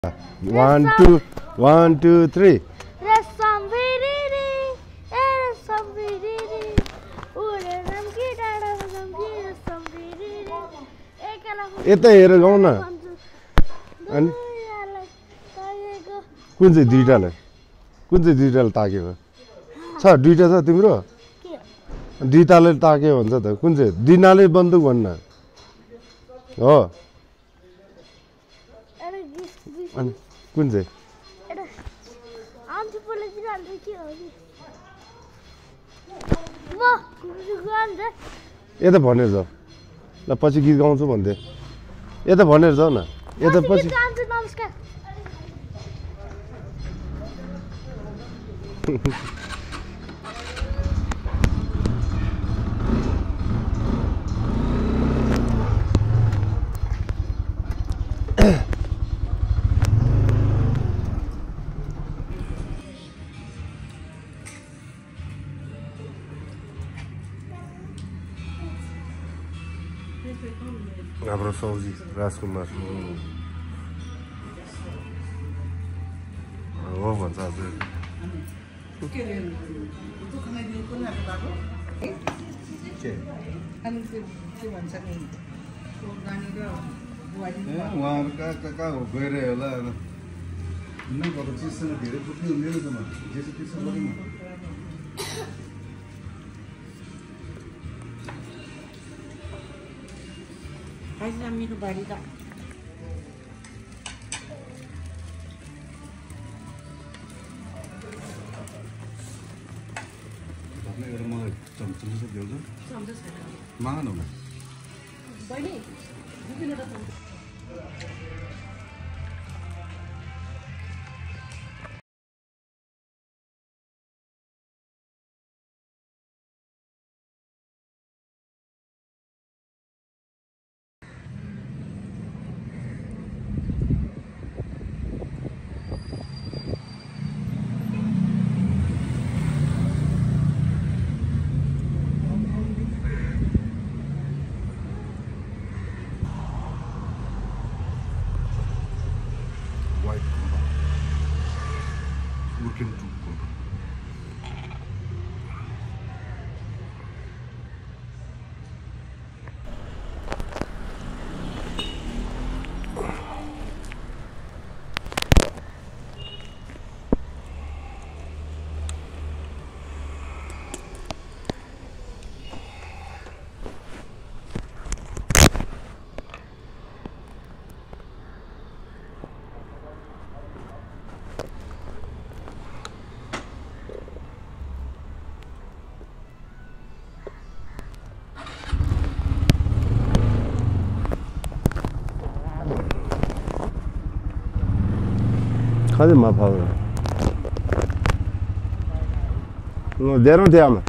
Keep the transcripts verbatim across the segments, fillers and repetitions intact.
One, two, one, two, three. यता हेरेर गाउँ न अनि कुन चाहिँ दुईटालाई कुन चाहिँ दुईटाले ताकेको छ दुईटा छ तिम्रो दुईटाले ताक्यो भन्छ त कुन चाहिँ दिनाले बन्दुक भन्न हो अनि कुन चाहिँ यता भनेर जाऊ ल पछि गीत गाउँछु भन्थे यता भनेर जाऊ न यता पछि हाम्रो सौजी राजकुमार हो भन्छ आज उहाँहरू कहाँ कहाँ हो गएर होला नभएको चिजसँग धेरै पुग्ने हुँदैन त जेसो त्यसो गरौँ न मेरो बारी त एउटा मलाई चम्चा देऊ माग न खाँदै माफा धेरै थियो आमा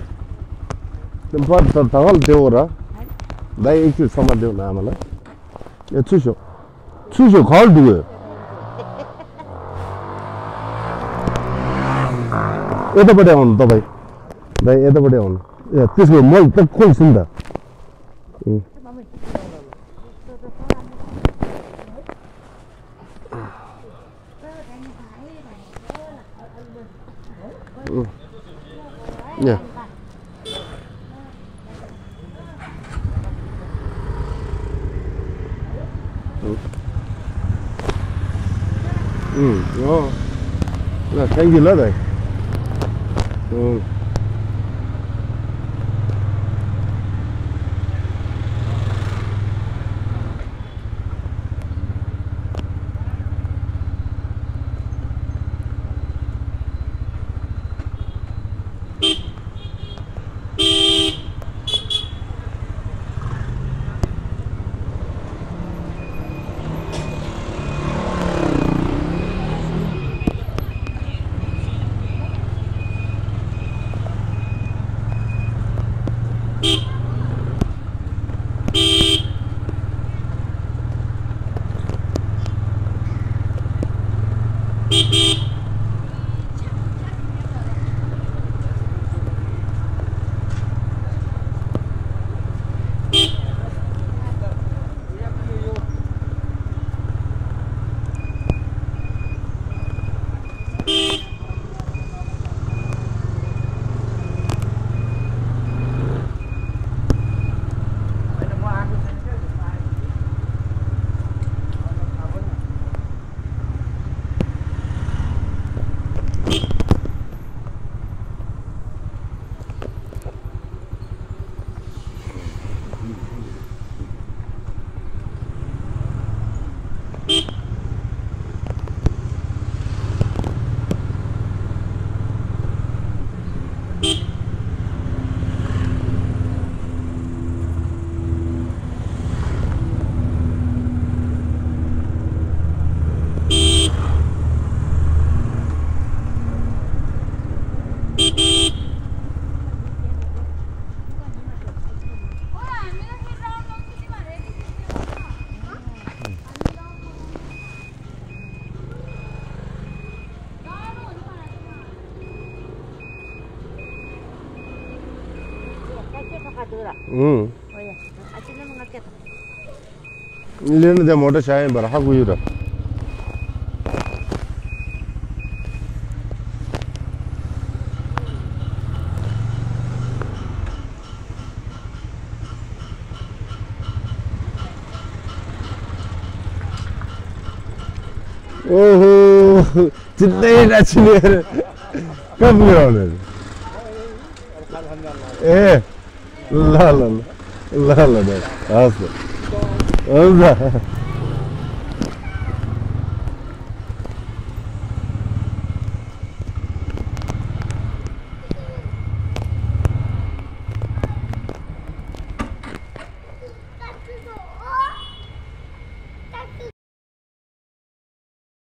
तगल देऊ र दाइ एकचोटि समात देऊ न आमालाई ए चुसो चुसो खल डुब्यो यतापट्टि आउनु तपाईँ दाइ यतापट्टि आउनु ए त्यसको मल त खोल्छु नि त Yeah. Mm. Oh. No, thank you, love it. Mm. ngadura. Hmm. Oh ya, aja na mga kita. Lihat dia motor saya berapa guyur. Oh, जितने नचने कब गिराने? Eh, la la la la la, asal, asal.